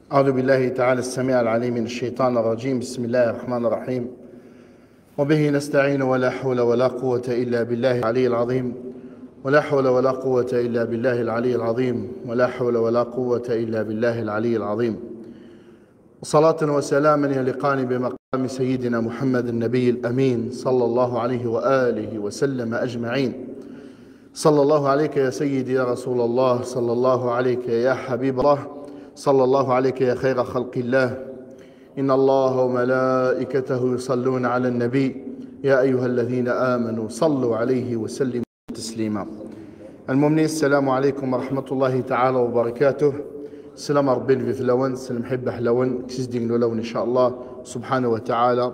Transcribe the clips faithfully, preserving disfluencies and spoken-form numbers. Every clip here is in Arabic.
أعوذ بالله تعالى السميع العليم من الشيطان الرجيم. بسم الله الرحمن الرحيم. وبه نستعين ولا حول ولا قوة إلا بالله العلي العظيم ولا حول ولا قوة إلا بالله العلي العظيم ولا حول ولا قوة إلا بالله العلي العظيم. صلاة وسلاما يليقان بمقام سيدنا محمد النبي الأمين صلى الله عليه وآله وسلم أجمعين. صلى الله عليك يا سيدي يا رسول الله، صلى الله عليك يا حبيب الله، صلى الله عليك يا خير خلق الله. إن الله وملائكته يصلون على النبي يا أيها الذين آمنوا صلوا عليه وسلموا تسليما. المؤمنين السلام عليكم ورحمة الله تعالى وبركاته. سلام ربي في فلون سلم حب حلون كسيس دين لون إن شاء الله سبحانه وتعالى.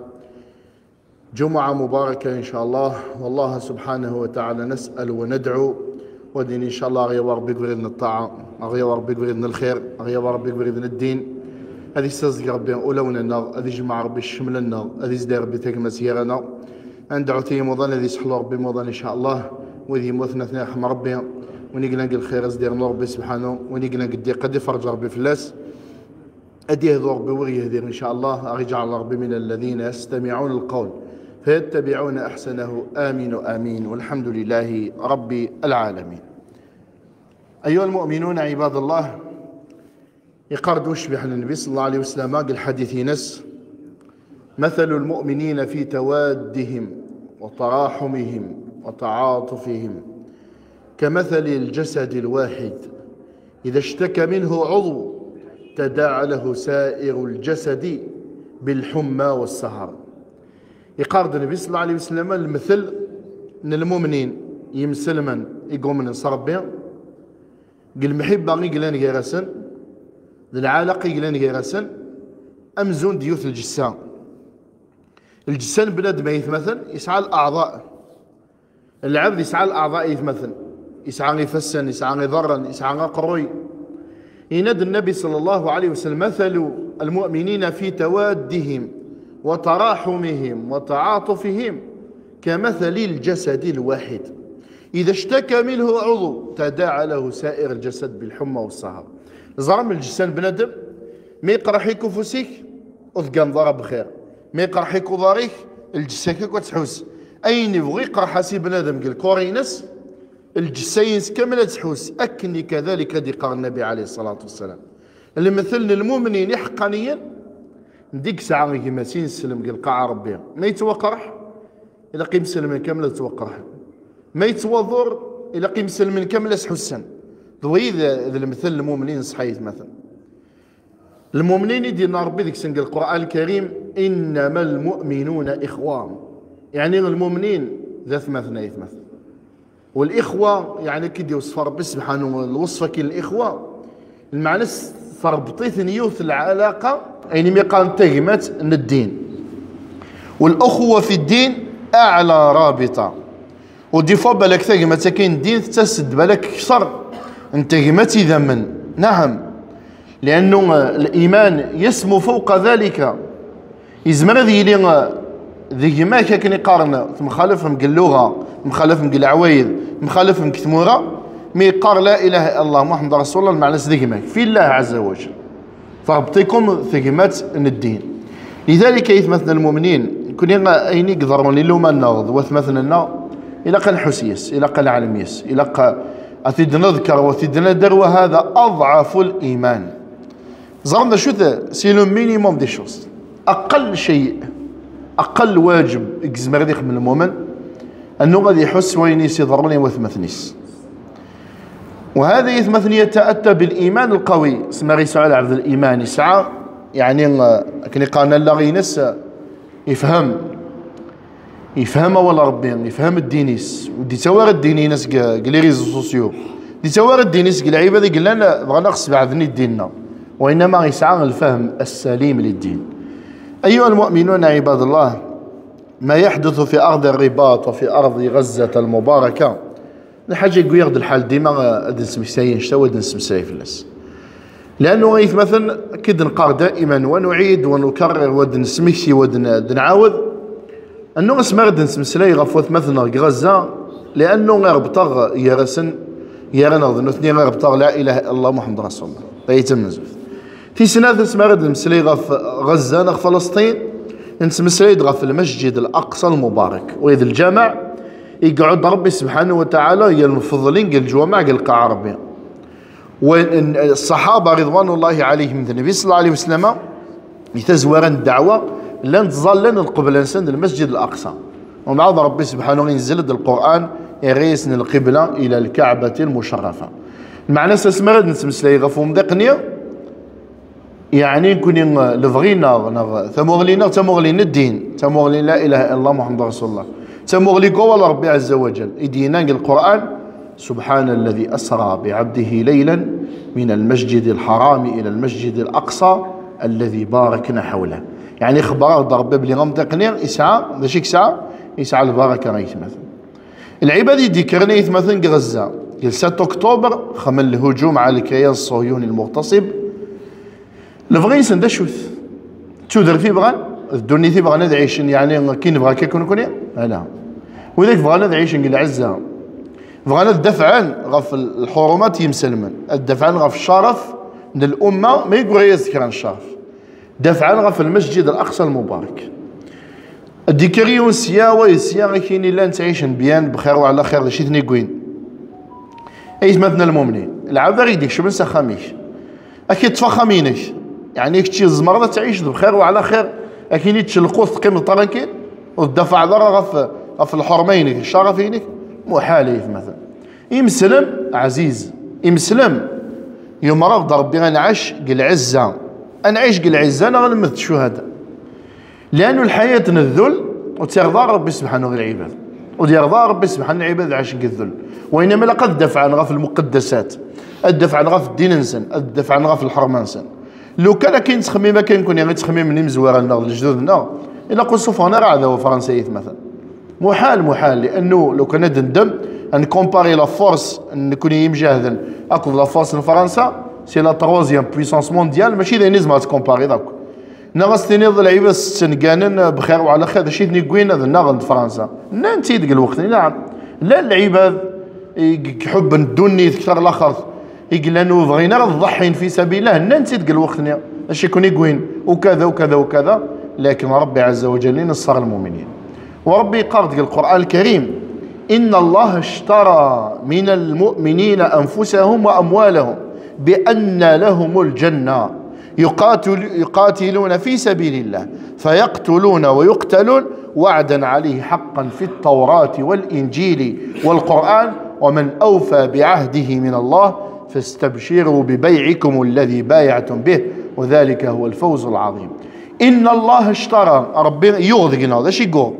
جمعة مباركة إن شاء الله، والله سبحانه وتعالى نسأل وندعو ودين إن شاء الله غير ربي يقبل الطاعة، غير ربي يقبل الخير، غير ربي يقبل الدين. هذه استزق ربي أولونا النار، هذه جمع ربي الشمل النار، هذه زدار ربي تاك مسيرنا. ندعو تي موضان هذه سحلو ربي موضان إن شاء الله، وذي موثنا ثنا رحم ربي ونقلنا نقل الخير زدار نور ربي سبحانه، ونقلنا قد قد فرج ربي فلاس. أديه ذو ربي وغيه ذير إن شاء الله. أرجع ربي من الذين يستمعون القول فيتبعون أحسنه. آمين آمين والحمد لله رب العالمين. أيها المؤمنون عباد الله، يقرد وشبح النبي صلى الله عليه وسلم قال حديث نس: مثل المؤمنين في توادهم وتراحمهم وتعاطفهم كمثل الجسد الواحد إذا اشتكى منه عضو تداعى له سائر الجسد بالحمى والسهر. يقارد النبي صلى الله عليه وسلم المثل ان المؤمنين يمسلمن يقوم من صربين قال المحبه يقلان غيرسن العلاقه يقلان غيرسن امزون ديوث الجسام. الجسام بلاد ما يتمثل يسعى الاعضاء، العبد يسعى الاعضاء يتمثل، يسعى يفسن، يسعى يضرن، يسعى قروي. ينادي النبي صلى الله عليه وسلم: مثل المؤمنين في توادهم وتراحمهم وتعاطفهم كمثل الجسد الواحد إذا اشتكى منه عضو تداعى له سائر الجسد بالحمى والسهر. زرم الجسد بندم ما يقرح يكو فوسيك وثقان ضرب بخير، ما يقرح يكو ضاريك الجساك وتحوس أين يبغي يقرح سي بنادم قال كورينس الجساينس كاملة تحوس. أكني كذلك دي قال النبي عليه الصلاة والسلام اللي مثلنا المؤمنين حقانيا ديك ساعة كيما سين سلم قال قاع ربي ما يتوقرح إلا قيم سلم كاملة تتوقرح، ما يتوضر إلا قيم سلم كاملة سحسن. ضوي إذا المثل المؤمنين صحيح مثلا المؤمنين يدير ربي ذيك سنقل القرآن الكريم: إنما المؤمنون إخوان. يعني المؤمنين ذات مثنى يتمثل، والإخوة يعني كي يوصف ربي سبحانه الوصفة كي الإخوة المعنى فربطيت نيوث العلاقة يعني ميقان تهمت الدين، والأخوة في الدين أعلى رابطة. ودي فوا بالك تهمت كاين الدين تسد بالك كثر انتهمت إذا من نعم، لأنه الإيمان يسمو فوق ذلك. يزمر ذي لي ذي ما كان يقارن مخالفهم اللغة، مخالفهم العوايد، مخالفهم كثمورة، مي قار لا إله إلا الله محمد رسول الله المعنى ذي في الله عز وجل. فربطيكم ثقمات الدين. لذلك يثمثنا المؤمنين كنا أين يقدرون لو ما نغض وثمثنا لنا إلى قال حسيس إلى قال علميس إلى قال أثيد نذكر وأثيد ندر، وهذا أضعف الإيمان. زرنا شو ذا سيلو مينيموم دي شوز، أقل شيء أقل واجب يجزم غادي من المؤمن أنه غادي يحس وين يصير وثمثنيس. وهذا يثمثني يتأتى بالإيمان القوي. اسمه يسعى عبد الإيمان يسعى يعني كني قالنا لا غينس يفهم يفهم ولا ربي يفهم الدينيس ودي توار الدينيس قال لي ريزو سوسيو دي توار الدينيس قال عبادي قال لنا بغا نقص بعذني ديننا، وإنما يسعى الفهم السليم للدين. أيها المؤمنون عباد الله، ما يحدث في أرض الرباط وفي أرض غزة المباركة الحاجة يقول ياخذ الحال ديما ادنسم ساين شتا ادنسم ساي فلاس، لأنه غيث مثلا كد نقار دائما ونعيد ونكرر ودنسمكسي ودنعاود أنه اسمه ادنسم سلاي غفوت مثلا غزة، لأنه غير بطغ يرسن يرنا ظنوثني غير بطغ لا إله إلا الله محمد رسول الله. بيتم نزوث في سنة اسمها غد المسلي غف غزة نغ فلسطين نتمسلي غف المسجد الأقصى المبارك، وإذا الجامع يقعد ربي سبحانه وتعالى هي المفضلين قال الجوامع قال القاعة عربية. والصحابة رضوان الله عليهم من النبي صلى الله عليه وسلم يتزورن الدعوة لن تظلن القبلة نسند المسجد الأقصى، ومن بعد ربي سبحانه ينزل القرآن يغيسن القبلة إلى الكعبة المشرفة. المعنى سسمرد نتمسلي غفوم دقنية يعني نكون لفغينا ثمغلينا ثمغلينا الدين ثمغلينا لا إله إلا الله محمد رسول الله ثمغلي قول ربي عز وجل يدينا القرآن سبحان الذي أسرى بعبده ليلا من المسجد الحرام إلى المسجد الأقصى الذي باركنا حوله. يعني خبر ضرب بلي غمدقني يسعى ذا ساعة يسعى البركة غيث مثلا. العباد يذكرني مثلا غزة قال ستة أكتوبر خمل الهجوم على الكيان الصهيوني المغتصب لفغي سندشوث تودر في بغان الدنيا في بغانا عيشن يعني كي نبغى كيكون كوني لا وذاك بغانا عيشن قال عزة بغانا الدفعان غف الحرمات يمسلمن الدفعان غف الشرف من الأمة ما يقول يذكر عن الشرف دفعان غف المسجد الأقصى المبارك الديكريون سياوة يسيا كيني لا نتعيشن بيان بخير وعلى خير شي ثني كوين أي مثلا المؤمنين العبد يديك شو بنسى خميش أكيد تفخمينك يعني كتشي الزمرة تعيش بخير وعلى خير أكيد يتشلقوا ثقيم طرنكين والدفع ضرر غف غف الحرمينك الشرفينك محالي مثلا يمسلم عزيز يمسلم يوم رفض ربي غنعيش قل عزة أنعيش قل عزة أنا غنمث الشهداء لأنه الحياة الذل وترضى ربي سبحانه غير العباد ويرضى ربي سبحانه العباد عايشين كالذل وإنما لقد الدفع عن غف المقدسات الدفع عن غف الدين انسان الدفع عن غف الحرم انسان لو كان كاين تخميمه كاين كون يعني تخميم من مزوار النار لجدودنا الا قلت سوف نرى هذا هو فرنسيت مثلا محال محال لانه لو كان ندم ان كومباري لا فورس نكون يمجاهدا اكو لا فورس لفرنسا سي لا تروازيام بويسونس مونديال ماشي ذا نيزما تكومباري داك نغستني ضلعيبه سنكانن بخير وعلى خير شي ثني كوين هذا ناغد فرنسا نانتي ديك الوقت نعم لا العباد يحب الدنيا كثر الاخر يقول لانه بغينا نضحين في سبيل الله نانتي ديك الوقت اش يكون يكوين وكذا وكذا وكذا لكن ربي عز وجل نصر المؤمنين وربي قال في القرآن الكريم إن الله اشترى من المؤمنين أنفسهم وأموالهم بأن لهم الجنة يقاتل يقاتلون في سبيل الله فيقتلون ويقتلون وعدا عليه حقا في التوراة والإنجيل والقرآن ومن أوفى بعهده من الله فاستبشروا ببيعكم الذي بايعتم به وذلك هو الفوز العظيم. إن الله اشترى ربي يغذقنا هذا شي يقول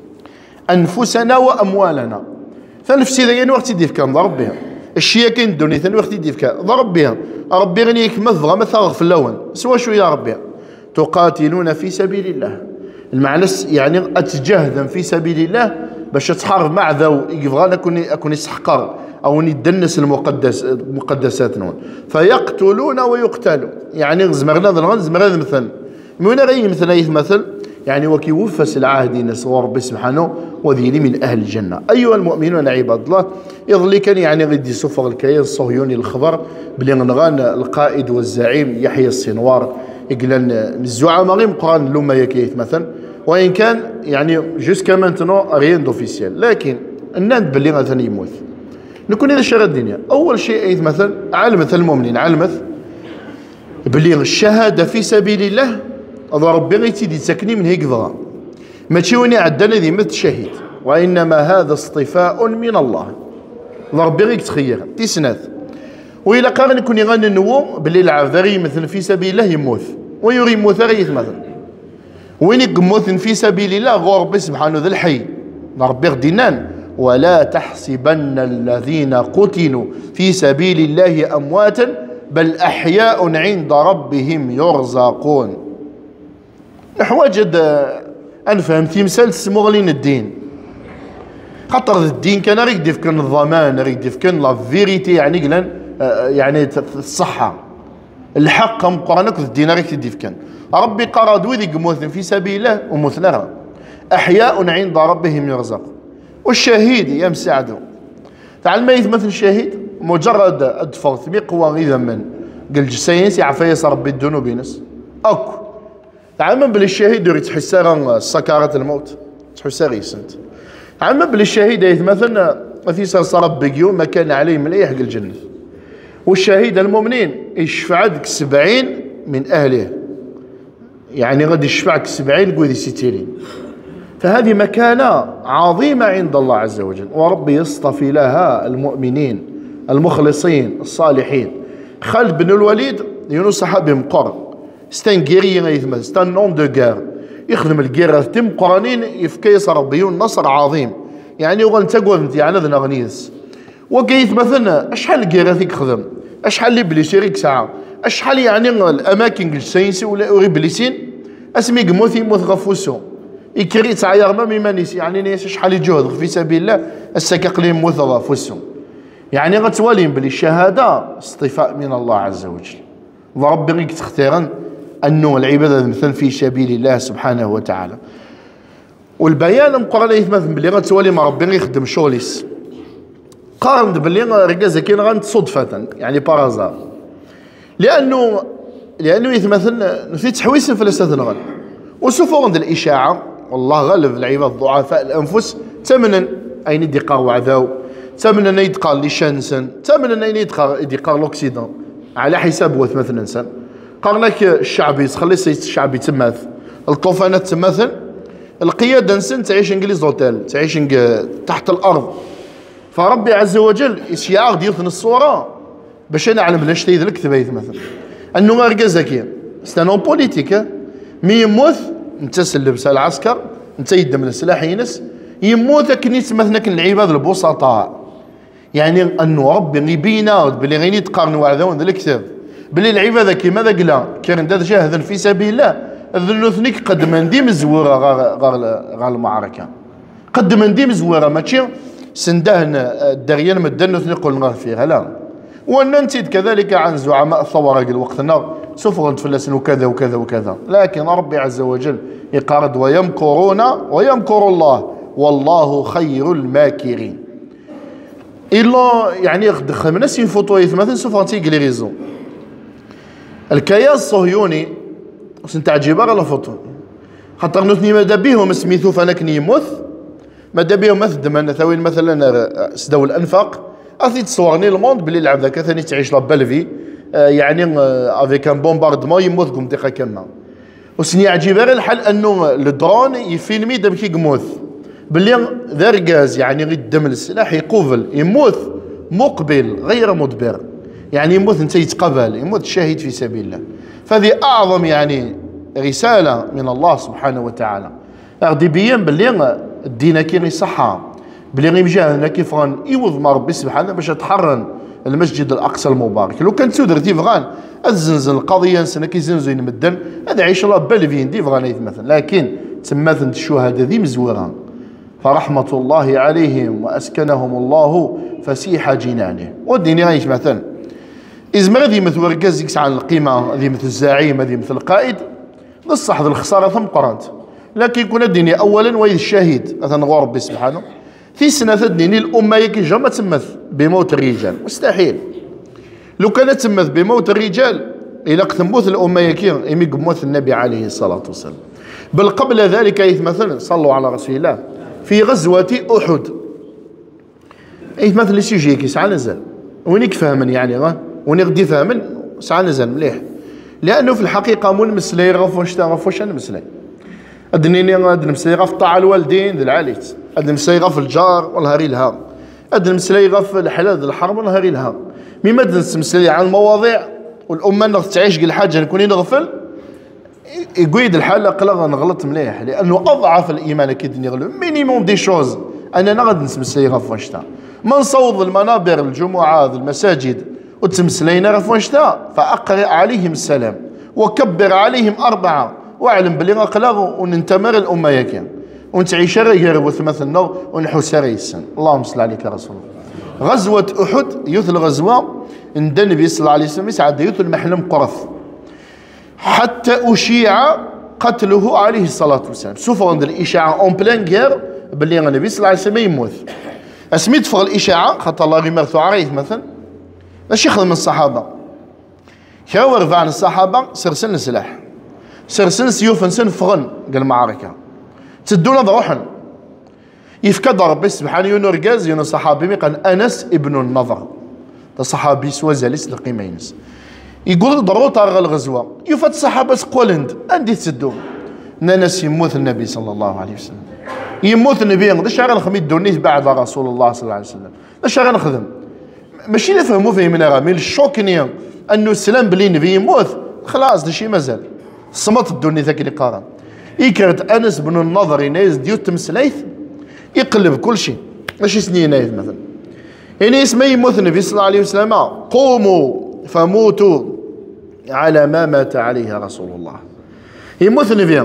أنفسنا وأموالنا فنفسي ذا وقت يدير كان ضرب بها الشيء كاين الدنيا ثاني وقت يدير كان ضرب بها ربي غنيك مثغى مثغ في اللون سوا شو يا ربي تقاتلون في سبيل الله المعنى يعني أتجاهدا في سبيل الله باش تحارب مع ذو يبغى أكون أكون يسحقر أو يدنس المقدس المقدسات نون فيقتلون ويقتلون يعني زمرنا ذا الغن زمرنا مثل من غير مثل أي مثل يعني وكيوفس العهد نسوا ربي سبحانه وذيلي من أهل الجنة. أيها المؤمنون عباد الله يظل كان يعني غدي سفر الكيان الصهيوني الخبر بلي غنغان القائد والزعيم يحيى السنوار يقلن الزعماء غير قران لما يكيت مثلا وإن كان يعني جوسكا مانتنو ريان دوفيسيال لكن الناد بلي غادي يموت نكون هذا الشيء الدنيا أول شيء أي مثلا علمت المؤمنين علمت بلي الشهادة في سبيل الله هذا ربي غيتيدي تسكني من هيك ضغا ماشي وين عندنا ذي مثل شهيد وإنما هذا اصطفاء من الله ربي غيك تخير تيسناث وإلا قال نكون يغني النوم بلي العذري مثلا في سبيل الله يموت ويري يموت غيث مثلا وين يموت في سبيل الله غور ربي سبحانه ذا الحي ربي غدينان ولا تحسبن الذين قتلوا في سبيل الله أمواتا بل أحياء عند ربهم يرزقون حواجد أنفهم تمثال تسمغلين الدين خاطر الدين كان ريك ديفكن الضمان ريك ديفكن لا فيريتي يعني قلن يعني الصحة الحق مقارنك الدين ريك ديفكن ربي قراد وذي قموث في سبيل الله ومثلها أحياء عند ربهم يرزقون والشهيد يمساعده تعال ما يثمثل الشهيد مجرد أدفرت مقوى إذا من قال جسينس يعفيس ربي الذنوب ينس اكو تعمم بلي الشهيد يريد تحسر سكارة الموت تحسر يسنت عمم بلي الشهيد يتمثلنا في صرب بقيوم ما كان عليه مليح قال الجنة والشهيد المؤمنين يشفعك سبعين من اهله يعني غادي يشفعك سبعين قوي ستين فهذه مكانة عظيمة عند الله عز وجل وربي يصطفي لها المؤمنين المخلصين الصالحين. خالد بن الوليد يونس صحابي مقر ستان غيريين يثمث ستان نون دو غير يخدم الجيرة تم قرانين يفكيس ربيون نصر عظيم يعني وغن تقول انت يعني ذا غنيس وكيث مثلا اشحال الجيرة ذيك خدم اشحال اللي بليسيريك ساعة اشحال يعني الاماكن السينسي ولا غيبليسين اسمي قموث يموت غفوسو يكري تعير ما ميمانيس يعني نيس شحال يجهد في سبيل الله السكاق لي يموت غفوسو يعني غتولين بلي الشهادة اصطفاء من الله عز وجل وربي غيك تختارن أنه العبادة مثلا في سبيل الله سبحانه وتعالى والبيان مقرن يثمث بلي غتولي ما ربي يخدم شغليس قارن بلي ركازة كاين غنت صدفة يعني بارازار لأنه لأنه يتمثل في تحويس فلسة نغل وسوف عند الإشاعة والله غالب العباد ضعفاء الأنفس ثمنا أين يدقار وعذاو ثمنا يدقار لشانسن ثمنا أين يدقار لوكسيدون على حساب وثمثل إنسان قال لك الشعبي تخلي الشعبي تماث الطوفانات تماثل القيادة نسن تعيش انجليز اوتيل تعيش تحت الأرض فربي عز وجل يشيع ديال الصورة باش نعلم لاش تيد الكتبه مثلا انه ما رقا زكي ستانو بوليتيك مي يموت انت سلبس العسكر انت يدم السلاح ينس يموت كني تمثلك العباد البسطاء يعني انه ربي يبينا بلي غير يتقارنوا على ذا الكتاب بلي العباده كيما ذا قلا كان دا جاهدا في سبيل الله الذنوثنيك قد ما ندي مزوره غير المعركه قد ما ندي مزوره ماشي سندهن الدريان مدنوث نقول نغار فيها لا وننتد كذلك عن زعماء الثوره قال وقتنا سوف نتفلسن وكذا وكذا وكذا لكن ربي عز وجل يقارد ويمكرون ويمكر الله والله خير الماكرين الا يعني خدمنا سين فوتو مثلا سوف نتيق لي ريزون الكيان الصهيوني سنت عجيبه على فوتو خاطر نثني ماذا بهم سميتو فانا كني يموت ماذا بهم مثل انا ثوين مثلا سداو الانفاق اثي تصورني الموند بلي لعب ذاك ثاني تعيش لا بالفي آه يعني افيك ان بومباردمون يموت كم دقيقه كما وسني عجيبه غير الحال انه الدرون يفيلمي دم كي يموت بلي ذا ركاز يعني غير الدم السلاح يقوفل يموت مقبل غير مدبر يعني يموت انت يتقبل يموت شهيد في سبيل الله فهذه اعظم يعني رساله من الله سبحانه وتعالى غادي يبين بلي الدين كي صحه بلي غير جاهنا كيف غان يوض ما ربي سبحانه باش تحرن المسجد الاقصى المبارك لو كانت سودر تيفغان الزنزن القضيه نسنا كيزنزو يمدن هذا عيش الله بالفين ديفغان مثلا لكن تماثل الشهداء ذي مزوران فرحمه الله عليهم واسكنهم الله فسيح جنانه والدين يعيش مثلا إذا ما غادي مثل وركاز يكس عن القيمة هذه مثل الزعيم هذه مثل القائد بصح الخسارة ثم قرانت لكن يكون الدنيا أولا وإذ الشهيد مثلا غور ربي سبحانه في سنة الدين الأمة يكي جمع تمث بموت الرجال مستحيل لو كانت تمث بموت الرجال إلى تموت الأمة يكي يمي موت النبي عليه الصلاة والسلام بل قبل ذلك يتمثل صلوا على رسول الله في غزوة أحد يتمثل السيجي كي ساعة نزل وينك فهمن يعني غا وني غدي فاهمن ساعة نزل مليح لأنه في الحقيقة مو المسلي غف واش تا غف واش أنا مسلي أدنيني غاد المسلي غف طاعة الوالدين ذي العاليت أد المسلي غف الجار والهاري لها أد المسلي غف الحلال ذي الحرب والهاري لها مما دنس مسلي على المواضيع والأمة نغ تعيش قل حاجة نكوني نغفل يقيد الحال قلا نغلط مليح لأنه أضعف الإيمان كي نغلو مينيموم دي شوز أنا نغد نسمسلي غف واش تا ما نصوض المنابر الجمعات المساجد وتمسلينا غف واشتا فأقرأ عليهم السلام وكبر عليهم أربعة واعلم بلي غقلاغ وننتمر الأمة يكين ونتعيش غير وثمثلنا ونحوس السن اللهم صل عليك يا رسول الله غزوة أحد يوث الغزوة عند النبي صلى الله عليه وسلم يسعد يوث المحلم قرث حتى أشيع قتله عليه الصلاة والسلام سوف عند الإشاعة أون بلان غير بلي النبي صلى الله عليه وسلم يموت اسميت فوق الإشاعة خاطر الله غير مرثو عريث مثلا ماشي يخدم الصحابة كا ورفع عن الصحابة سرسن السلاح سرسن سيوف نسن فغن قال المعركة تدونا ضروحا يفكد ربي سبحانه ينرجاز ين صحابي قال أنس ابن النضر الصحابي سوازاليس القيمينس يقول ضرورة تاغ الغزوة يفات الصحابة قولند أندي تسدو نانس يموت النبي صلى الله عليه وسلم يموت النبي داش غنخمي دونيت بعد رسول الله صلى الله عليه وسلم داش غنخدم ماشي نفهمو فهمنا راه من الشوك نيا انه السلام بلي النبي يموت خلاص داشي مازال صمت الدوني ذاك اللي قارن يكرت انس بن النضر ينايز ديوت تمسلايث يقلب كل شيء ماشي سنين نايف مثلا يعني اسمه يموت النبي صلى الله عليه وسلم قوموا فموتوا على ما مات عليه رسول الله يموت النبي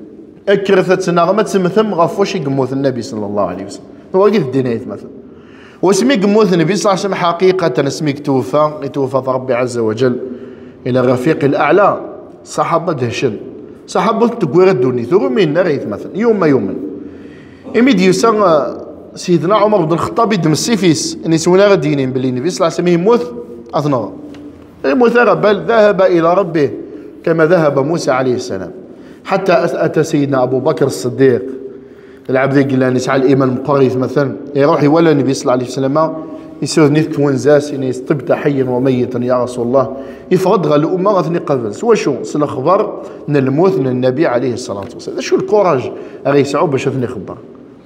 اكرثت نغمة تمثم غفوش يقموت النبي صلى الله عليه وسلم هو قيد الدينيت مثلا واسمي قموت النبي صلى الله عليه وسلم حقيقة اسميك توفى يتوفى ربي عز وجل إلى الرفيق الأعلى صحابة دهشن صحابة تقوير الدنيا ثم من ريث مثلا يوم ما يوم إميد يسمى سيدنا عمر بن الخطاب يدم السيفيس إن يسونا غدينين باللي النبي صلى الله عليه وسلم يموت أثناء يموت بل ذهب إلى ربه كما ذهب موسى عليه السلام حتى أتى سيدنا أبو بكر الصديق العبد قال نسعى الإيمان المقرث مثلا يروح يولى النبي صلى الله عليه وسلم يسوذ نيت كونزاس إن يستبت حيا وميتا يا رسول الله يفرض غا الأمة غثني قبل سوا شو سل خبر من الموت من النبي عليه الصلاة والسلام شو الكوراج أغي سعود باش أثني خبر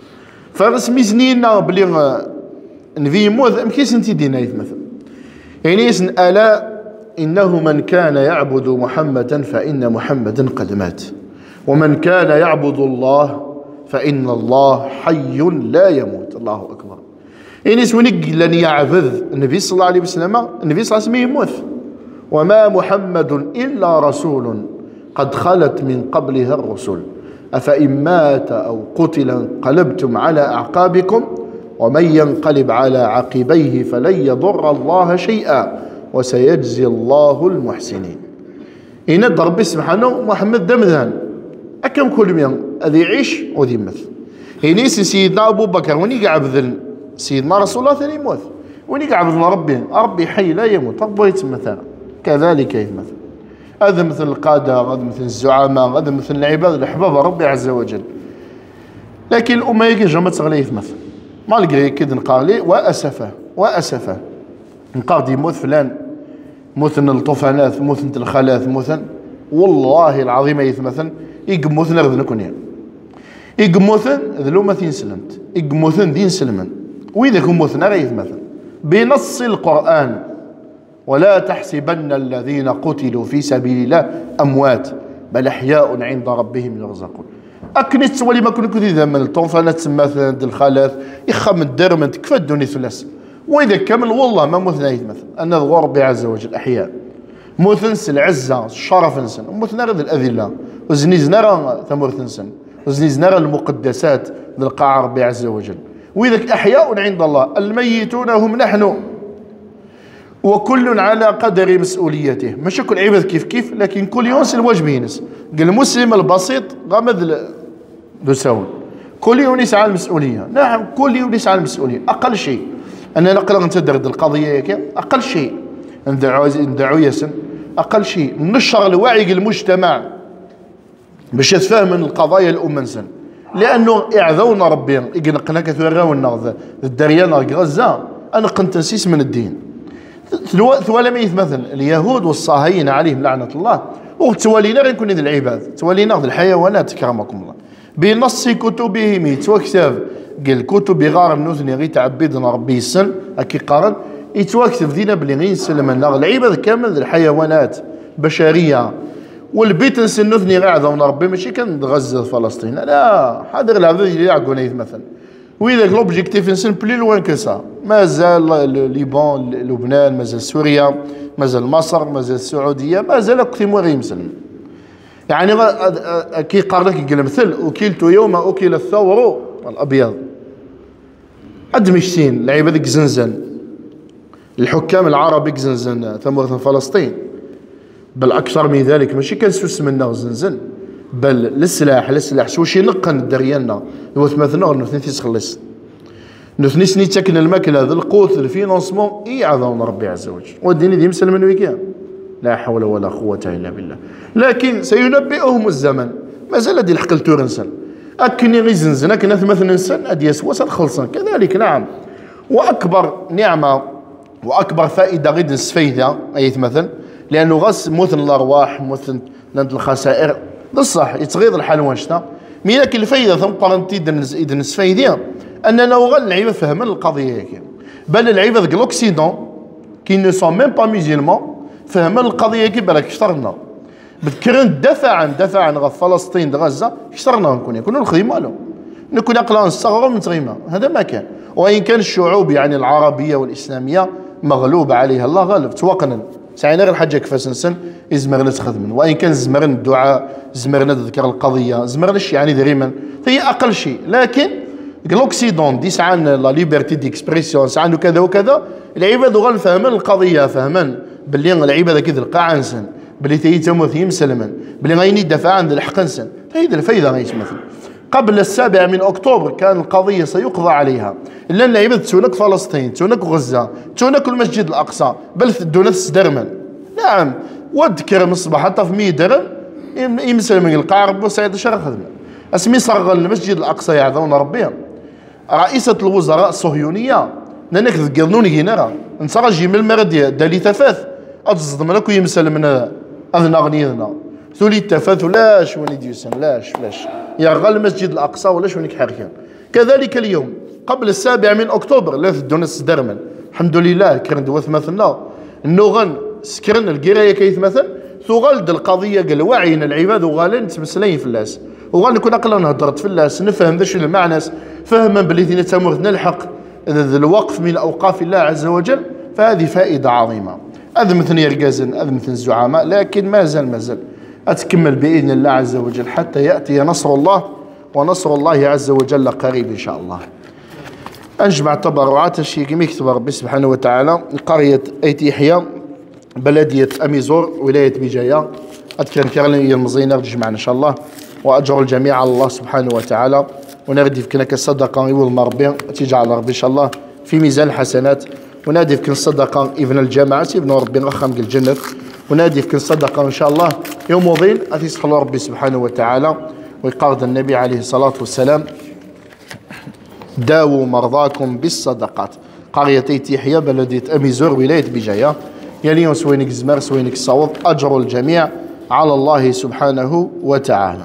فرسمي سنين بلي النبي يموت مكيس انت دينايت مثلا يعني يسن ألا إنه من كان يعبد محمدا فإن محمدا قد مات ومن كان يعبد الله فإن الله حي لا يموت الله أكبر يعني سونيك لن يعبد النبي صلى الله عليه وسلم النبي صلى الله عليه وسلم يموت وما محمد إلا رسول قد خلت من قبلها الرسل أفإن مات أو قتل انقلبتم على أعقابكم ومن ينقلب على عقبيه فلن يضر الله شيئا وسيجزي الله المحسنين إن ربي سبحانه محمد دمذان أكم كل من أذي يعيش وذي يمثل يعني سيدنا أبو بكر وني قاعد سيدنا رسول الله ثاني يموت وني قاعد ربي ربي حي لا يموت ربي يتمثل كذلك يتمثل هذا مثل القادة هذا مثل الزعماء هذا مثل العباد الأحباب ربي عز وجل لكن الأمة يجي جمع تغلي يتمثل ما لقى كده نقالي وأسفه وأسفه نقاضي يموت فلان موثن الطوفانات موثن الخلاث موثن والله العظيم يتمثل يقموثن غذ نكون يعني يقموثن ذلو ما ثين سلمت يقموثن دين سلمن وإذا كموثن غير يتمثل بنص القرآن ولا تحسبن الذين قتلوا في سبيل الله أموات بل أحياء عند ربهم يرزقون أكنت ولي ما كنت كذي ذمن الطوفانات مثلا الخلاث يخم الدرمنت كفى الدنيا ثلاث وإذا كمل والله ما مثنى يتمثل أن ذو ربي عز وجل أحياء مثنس العزة الشرف نسن مثنى غير الأذلة وزنيز نرى ثمر ثنسن وزنيز نرى المقدسات للقاع ربي عز وجل وإذا أحياء عند الله الميتون هم نحن وكل على قدر مسؤوليته مش كل عباد كيف كيف لكن كل يونس الواجب ينس قال المسلم البسيط غمد دسون كل يوم يسعى المسؤولية نعم كل يوم يسعى المسؤولية أقل شيء أنا نقدر نتدرد القضية كيف أقل شيء ندعو ندعو يسن أقل شيء نشر الوعي المجتمع باش يتفهم من القضايا الأمة نسن لأنه إعذونا ربي يقنقنا كثيرا الدريان غزة أنا كنت نسيس من الدين ثوالميث مثلا اليهود والصهاينة عليهم لعنة الله وتوالينا غير نكون العباد توالينا الحيوانات كرمكم الله بنص كتبهم يتوكتب قال كتب غار النوثني غير تعبدنا ربي السن أكي قارن يتوكتب دينا بلي غير نسلم العباد كامل الحيوانات بشرية والبيت نسنوثني غير عذونا ربي ماشي كان غزة فلسطين لا هذا العباد اللي يعقونيث مثلا وإذا لوبجيكتيف نسن بلي لوان كسا مازال ليبان لبنان مازال سوريا مازال مصر مازال السعودية مازال كثير غير مسلم يعني كي قارنك يقول مثل أكلت يوم أكل الثور الأبيض أدمشتين العباد زنزن الحكام العرب زنزن ثمرة فلسطين بل أكثر من ذلك ماشي كان سوس منا زنزن بل للسلاح للسلاح سوى شي نقن دريالنا هو ثمثنا نثني تخلص نثني سني تاكل الماكل هذا القوت الفينونسمون اي عظمنا ربي عز وجل وديني دي مسلم من ويكيا لا حول ولا قوة إلا بالله. لكن سينبئهم الزمن. مازال هادي الحق التورنسان أكني غي زنزنا كنا ثمث سن أدي يسوس خلصا كذلك. نعم. وأكبر نعمة وأكبر فائدة غير السفيدة أي مثلا لأنه غس مثل الأرواح مثل الخسائر بصح يتغير الحال وانشتا مي لكن الفايدة ثم قرنتي إذن السفيدة أننا وغال العيبة فهمنا القضية هيك بل العيبة ذاك الأوكسيدون كي نو سون ميم با ميزيلمون فهمنا القضية كي بالك كشطرنا بذكرن دفعا دفعا غف فلسطين غزة كشطرنا نكون يكونوا الخدمة والو نكون أقلا نستغرب من تغيمة هذا ما كان. وإن كان الشعوب يعني العربية والإسلامية مغلوب عليها الله غالب توقنا سعينا غير حاجة كفاس نسن زمرنا تخدمن. وإن كان زمرنا الدعاء زمرنا تذكر القضية زمرنا الشيء يعني دائما هي أقل شيء. لكن الأوكسيدون دي ساعان لا ليبرتي ديكسبريسيون ساعان كذا وكذا العباد غال فهمن القضية فهمن باللي العباد كذا القاع نسن باللي تيتموت يمسلمن باللي غيني الدفاع عند الحق نسن هيدا الفايدة غيتمثل. قبل السابع من أكتوبر كان القضية سيقضى عليها لأن العباد تونك فلسطين تونك غزة تونك المسجد الأقصى بل دونس درما. نعم. وذكر من الصباح حتى في مية درهم يمسل من القاع ربي وسعيد شرا خدمة اسمي صغر المسجد الأقصى يعظون ربي رئيسة الوزراء الصهيونية نانك ذكرنوني هنا نسرجي من المرد دالي تفاث أتصدم لك يمسل من أذنا غنيذنا ثولي التفاث لاش وني ديوسن لاش لاش يا غال المسجد الأقصى ولاش ونيك حركة. كذلك اليوم قبل السابع من أكتوبر لا دونس درما الحمد لله كرن دوث مثلنا النوغن سكرن القراية كيف مثل ثغلد القضية قال وعينا العباد وغالين تمسلين في اللاس وغال نكون أقلا نهضرت في اللاس نفهم ذا شو المعنى فهما بالذي نتمر نلحق الوقف من أوقاف الله عز وجل فهذه فائدة عظيمة. هذا مثل يرقازن هذا مثل الزعماء لكن ما زال ما زال أتكمل بإذن الله عز وجل حتى يأتي نصر الله ونصر الله عز وجل قريب إن شاء الله. أنجمع تبرعات الشيء كما يكتب ربي سبحانه وتعالى قرية أيت يحيى بلدية أميزور ولاية بجاية أذكر كرلي المزينة تجمعنا إن شاء الله وأجر الجميع على الله سبحانه وتعالى ونردي في كنك الصدقة يقول مربي تجعل ربي إن شاء الله في ميزان الحسنات ونادي في كن الصدقة ابن الجماعة ابن ربي رخم الجنة ونادي في كن الصدقة إن شاء الله يوم وضين أتيسخ ربي سبحانه وتعالى ويقارد النبي عليه الصلاة والسلام داووا مرضاكم بالصدقات. قرية يحيى بلدية أميزور ولاية بجاية يليون سوينك الزمر سوينك الصوت أجر الجميع على الله سبحانه وتعالى.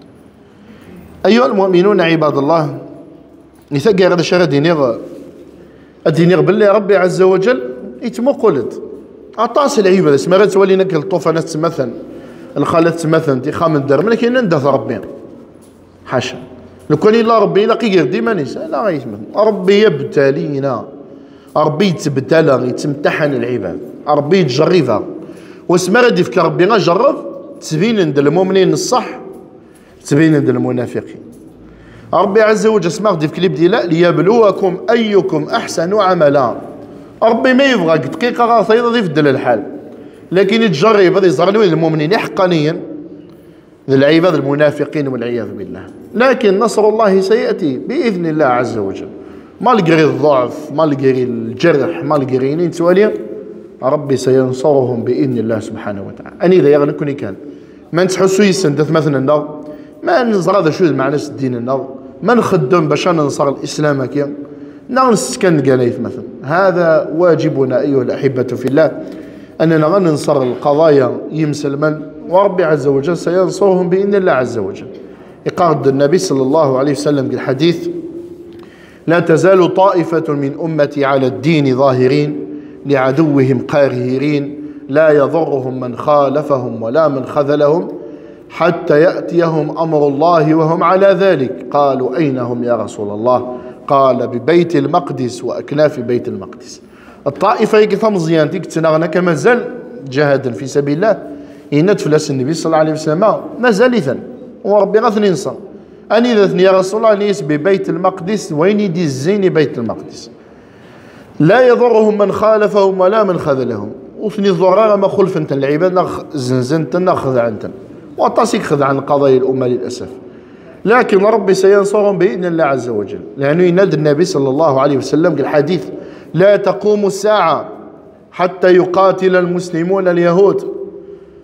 أيها المؤمنون عباد الله نثقى هذا الشيء دينيغ الدينيغ بالله ربي عز وجل يتمو قلت أطاس العيبة اسمها غير تولي نك الطوفانات تمثل الخالات تمثل تي خامن دار لكن ندث ربي حاشا لو كان الله ربي لاقي غير ديما نساء لا غيتمثل ربي يبتلينا ربي يتبتلى يتمتحن العباد ربي يتجربها واسمها غادي يفكر ربي غجرب تبين عند المؤمنين الصح تبين عند المنافقين. ربي عز وجل اسمه غادي في كليب ديلا ليبلوكم ايكم احسن عملا. ربي ما يبغى دقيقه غاصيده غادي يفدل الحال لكن يتجرب هذا يظهر له المؤمنين حقانيا للعباد المنافقين والعياذ بالله. لكن نصر الله سياتي باذن الله عز وجل مالغري الضعف مالغري الجرح مالغري نتوالي ربي سينصرهم باذن الله سبحانه وتعالى. اني اذا يغنكني كان ما نتحسوا يسندث مثلا النار ما نزر هذا شو معنى الدين النار ما نخدم باش ننصر الاسلام هكا نسكن قنايف مثلا. هذا واجبنا ايها الاحبه في الله اننا غننصر القضايا يمسلمن وربي عز وجل سينصرهم باذن الله عز وجل. يقال النبي صلى الله عليه وسلم في الحديث لا تزال طائفة من أمتي على الدين ظاهرين لعدوهم قاهرين لا يضرهم من خالفهم ولا من خذلهم حتى يأتيهم أمر الله وهم على ذلك. قالوا أين هم يا رسول الله؟ قال ببيت المقدس وأكناف بيت المقدس. الطائفة يكثم زيان تكتنغنا كما زال جهادا في سبيل الله إن تفلس النبي صلى الله عليه وسلم ما زال إذن وربي غثني نصر أني إذا يا رسول الله نيس ببيت المقدس وين يدي الزين بيت المقدس لا يضرهم من خالفهم ولا من خذلهم وثني الضرار ما خلف انت العباد ناخ زنزنت ناخذ عنت وطاسيك خذ عن قضايا الأمة للأسف. لكن ربي سينصرهم بإذن الله عز وجل لأنه ينادي النبي صلى الله عليه وسلم الحديث لا تقوم الساعة حتى يقاتل المسلمون اليهود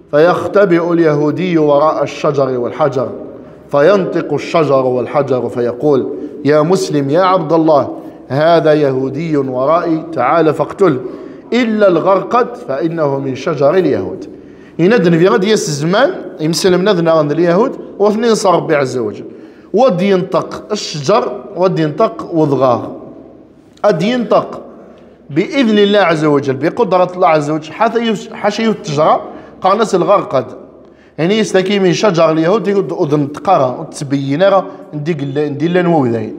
فيختبئ اليهودي وراء الشجر والحجر، فينطق الشجر والحجر فيقول: يا مسلم يا عبد الله، هذا يهودي ورائي، تعال فاقتله، إلا الغرقد فإنه من شجر اليهود. يندن في غد يس الزمان يمسلم ندنا عند اليهود واثنين صار ربي عز وجل، ود ينطق الشجر ود ينطق وضغاه، قد ينطق بإذن الله عز وجل بقدرة الله عز وجل حتى حشي التجرة قانس الغرقد، يعني يستكي من شجر اليهود يقول تقرا وتبينها نديك ندير لنا نوذين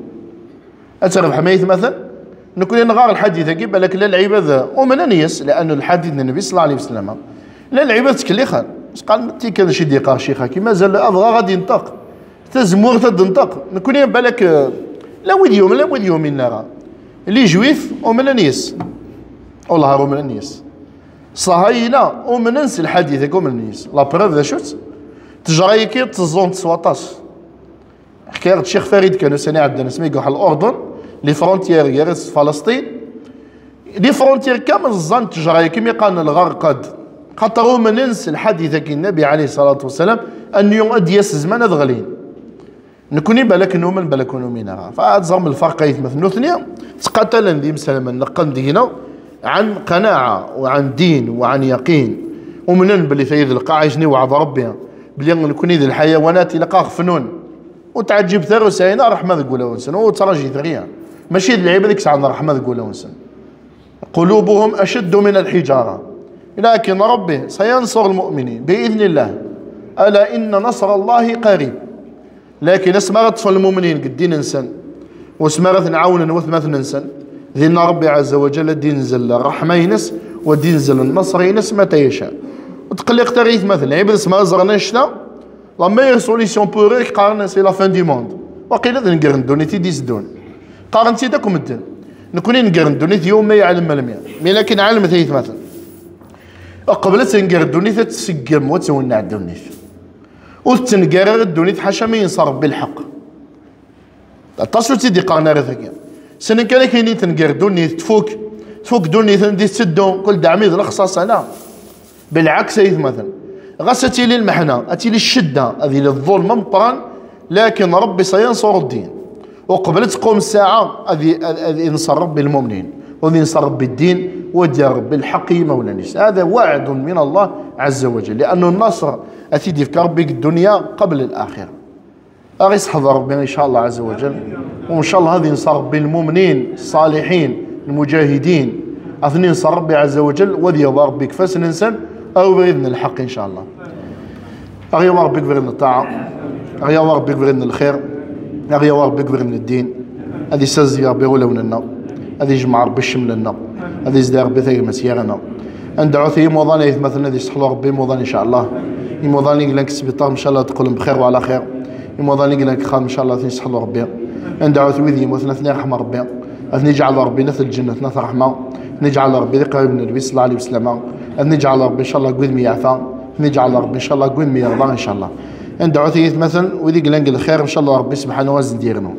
أترى حماية مثلا نكون نغار الحديث كيف بالك لا العباد ومن نيس، لأنه الحديث النبي صلى الله عليه وسلم لا العباد تكليخا قال تي كذا شي ديقار شيخا كي مازال أضغى غادي ينطق تزمور تنطق نكون بالك لا ود يوم لا ود يوم النار اللي جويف ومن نيس والله ومن نيس صهاينة ومن ننسى الحديث ومن نيس لا بروف ذا شوت تجري كي تزون تسواطاش حكاية الشيخ فريد كانوا سنة عندنا سميكو على الأردن لي فرونتيير يرس فلسطين لي فرونتيير كامل الظن تجري كيما قال الغرقد خاطر هو ما ننسى الحديث كي النبي عليه الصلاة والسلام أن يؤدي الزمان ذغلين نكوني بالك انه من بالك انه منها فازرم الفرق يتمثلوا ثنيا تقاتل ذي مسلما نقن هنا عن قناعه وعن دين وعن يقين ومنن باللي في القاع يجني وعظ ربها بلي نكوني ذي الحيوانات لقاه فنون وتعجب ثار ساينا رحمه تقول ونسن وتراجي ثريا ماشي اللعيبه ذيك ساعه رحمه تقول ونسن قلوبهم اشد من الحجاره لكن ربي سينصر المؤمنين باذن الله الا ان نصر الله قريب. لكن اسمرت في المؤمنين قدين انسان واسمرت نعاون نوثمث ننسان ذين ربي عز وجل دين نزل الرحمه ينس ودين نزل النصر ينس متى يشاء وتقلق تاريخ مثلا عبد اسمها زرنا شتا لا ميور سوليسيون بور قارن سي لا فان دي موند وقيل ذا نقرن دونيتي ديس دون قارن سي داكم الدين نكوني نقرن دونيتي يوم ما يعلم ملميا مي لكن علم ثيث مثلا قبل تنقرن دونيتي تسقم وتسوي الدونيتي وتنقرر الدونيت حاشا ما ينصرف بالحق تصلو تيدي قارنا رثاكيا سنن كان كاينين تنقر دونيت تفوك تفوك دونيت ندي تسدو كل دعميد الخصاص انا بالعكس ايث مثلا غاستي لي المحنه اتي لي الشده هذه للظلم مطران لكن ربي سينصر الدين وقبل تقوم الساعه هذه هذه ينصر ربي المؤمنين وذي ينصر ربي الدين ودير بالحق مولا هذا وعد من الله عز وجل لأنه النصر أتيدي في ربك الدنيا قبل الآخرة أغيس حضر ربنا إن شاء الله عز وجل وإن شاء الله هذه ينصر ربي المؤمنين الصالحين المجاهدين أثنين ينصر ربي عز وجل وذي ربي كفاس الإنسان أو بإذن الحق إن شاء الله أغي ربك بإذن الطاعة أغي ربك بإذن الخير أغي ربك بإذن الدين هذه سازي ربي ولونا هذه يجمع ربي شملنا هذه يزداد ربي ثقي مسيرنا ندعو ثي موضاني مثلا هذه يصحلوا ربي موضان ان شاء الله موضاني لك سبيطار ان شاء الله تقول بخير وعلى خير موضاني لك خام ان شاء الله يصحلوا ربي ندعو ثويذي مثلا ثني رحمه ربي نجعل ربي نث الجنه نث رحمه نجعل ربي قريب من النبي صلى الله عليه وسلم نجعل ربي ان شاء الله قوي ميعفى نجعل ربي ان شاء الله قوي ميرضى ان شاء الله ندعو ثي مثلا وذي قلنق الخير ان شاء الله ربي سبحانه وتعالى ديرنا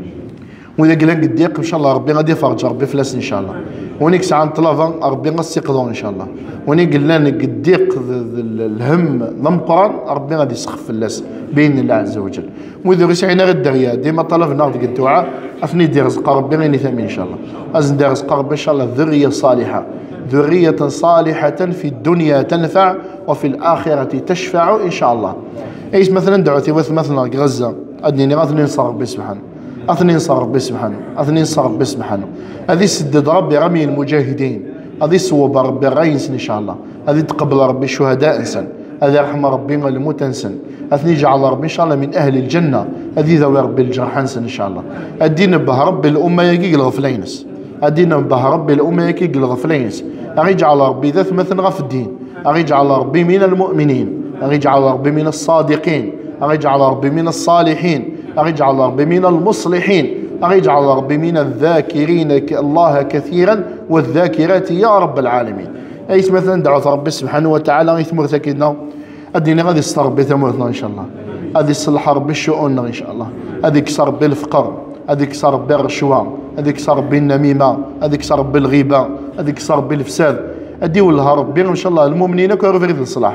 وإذا قلنا قديق إن شاء الله ربي غادي يفرج ربي فلاس إن شاء الله ونيك ساعة نطلافا ربي غيستيقظون إن شاء الله ونيك قلنا قديق الهم ضمقران ربي غادي يسخف فلاس بإذن الله عز وجل وإذا رسعنا غير الدغيا ديما طلبنا غادي الدعاء أفني دير رزق ربي غير ثمين إن شاء الله أزن دير رزق ربي إن شاء الله ذرية صالحة ذرية صالحة في الدنيا تنفع وفي الآخرة تشفع إن شاء الله إيش مثلا دعوتي مثلا غزة أدني غادي ننصر ربي سبحانه اثنين صار ربي سبحانه اثنين صار ربي سبحانه هذه سدد ربي رمي المجاهدين هذه صوب ربي غينسن ان شاء الله هذه تقبل ربي الشهداء انسان هذه رحمه ربي الموت انسان اثني جعل ربي ان شاء الله من اهل الجنه هذه ذوي ربي الجرح انسان ان شاء الله الدين به ربي الامه يقيق الغفلينس الدين به ربي الامه يقيق الغفلينس اغي جعل ربي ذات مثل غف الدين اغي جعل ربي من المؤمنين اغي جعل ربي من الصادقين اغي جعل ربي من الصالحين أرجع ربي من المصلحين أرجع ربي من الذاكرين الله كثيرا والذاكرات يا رب العالمين أيس مثلا دعوة ربي سبحانه وتعالى يثمر ثكيدنا أدينا غادي يستر ربي ثمرتنا إن شاء الله هذه يصلح ربي شؤوننا إن شاء الله هذه يكسر ربي الفقر هذه يكسر ربي الرشوة هذه يكسر ربي النميمة هذه يكسر ربي الغيبة هذه يكسر ربي الفساد هذه ولها ربي إن شاء الله المؤمنين كانوا في الصلاح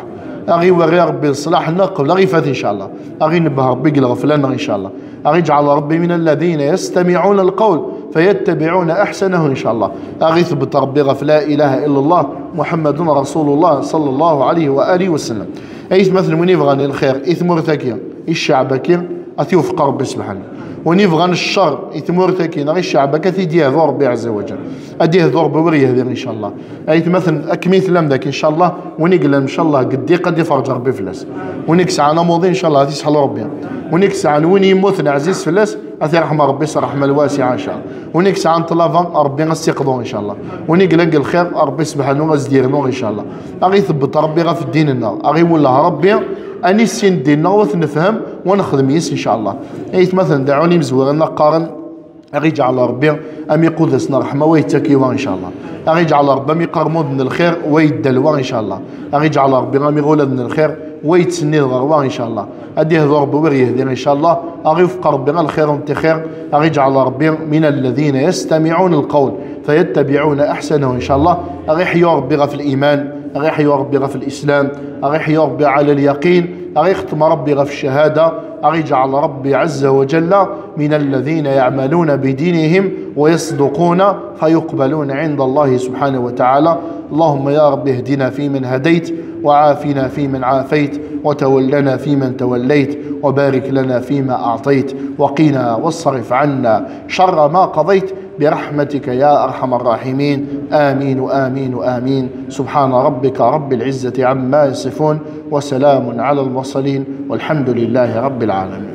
أغي وري ربي الصلاح قبل أغي فات إن شاء الله، أغي نبه ربي قل غفلنا إن شاء الله، أغي جعل ربي من الذين يستمعون القول فيتبعون أحسنه إن شاء الله، أغي ثبت ربي غف لا إله إلا الله محمد رسول الله صلى الله عليه وآله وسلم. أيث مثل من يبغى الخير إثم مرتكيا الشعب كير أتيوفق ربي سبحانه، ونبغى الشر إثم مرتكيا غير الشعب كثي ديه ذو ربي عز وجل، أديه ذو ربي وريه إن شاء الله. أيث مثل أكميث لم ذاك إن شاء الله ونقل إن شاء الله قد قد يفرج ربي فلاس، ونكسع أنا موضي إن شاء الله تسحل ربي، ونكسع عن وين يموتنا عزيز فلاس أثي رحمة ربي رحمة الواسعة إن شاء الله، ونكسع عن طلافا ربي غسيقضون إن شاء الله، ونقلق الخير ربي سبحانه غزديرنو إن شاء الله. أغي ثبت ربي غف الدين النار، أغي ولا ربي أني سين ديننا ونفهم ونخدم يس إن شاء الله. أيت مثلا دعوني مزور نقارن أغي جعل ربي أم يقودسنا رحمة ويتكيوا إن شاء الله، أغي جعل ربي أم يقرمود من الخير ويدلوا إن شاء الله، أغي جعل ربي أم يغولد من الخير ويتسني الغروا إن شاء الله، أديه ضرب وريه إن شاء الله. أغي وفق ربنا الخير وانت خير، أغي جعل ربي من الذين يستمعون القول فيتبعون أحسنه إن شاء الله. أغي حيو ربي في الإيمان، أغي حيو ربي في الإسلام، أغي حيو ربي على اليقين، أغي ختم ربي في الشهادة، أغي جعل ربي عز وجل من الذين يعملون بدينهم ويصدقون فيقبلون عند الله سبحانه وتعالى. اللهم يا رب اهدنا فيمن هديت، وعافنا فيمن عافيت، وتولنا فيمن توليت، وبارك لنا فيما أعطيت، وقنا واصرف عنا شر ما قضيت برحمتك يا أرحم الراحمين. آمين آمين آمين. سبحان ربك رب العزة عما يصفون، وسلام على المرسلين، والحمد لله رب العالمين.